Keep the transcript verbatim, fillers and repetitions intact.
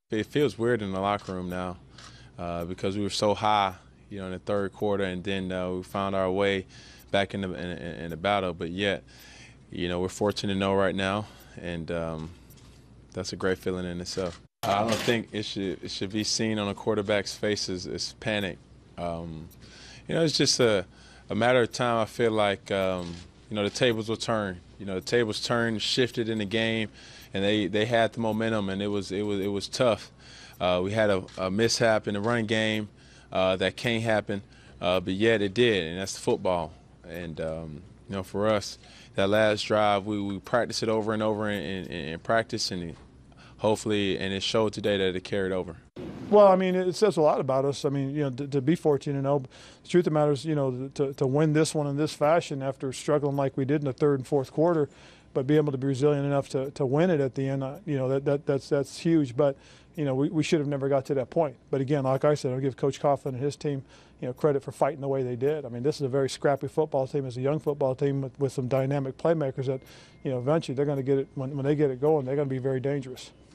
It feels weird in the locker room now uh, because we were so high, you know, in the third quarter, and then uh, we found our way back in the in, in the battle. But yet, you know, we're fortunate to know right now, and um, that's a great feeling in itself. I don't think it should it should be seen on a quarterback's face as, as panic. Um, you know, it's just a, a matter of time. I feel like um, you know the tables will turn. You know, the tables turned, shifted in the game, and they, they had the momentum, and it was it was it was tough. Uh, we had a, a mishap in the run game uh, that can't happen, uh, but yet it did, and that's football. And um, you know, for us, that last drive, we, we practiced it over and over in, in, in practice, and hopefully, and it showed today that it carried over. Well, I mean, it says a lot about us. I mean, you know, to, to be fourteen and oh, the truth of the matter is, you know, to, to win this one in this fashion after struggling like we did in the third and fourth quarter, but be able to be resilient enough to, to win it at the end, you know, that, that that's that's huge. But, you know, we, we should have never got to that point. But again, like I said, I'll give Coach Coughlin and his team, you know, credit for fighting the way they did. I mean, this is a very scrappy football team. It's a young football team with, with some dynamic playmakers that, you know, eventually they're going to get it, when, when they get it going, they're going to be very dangerous.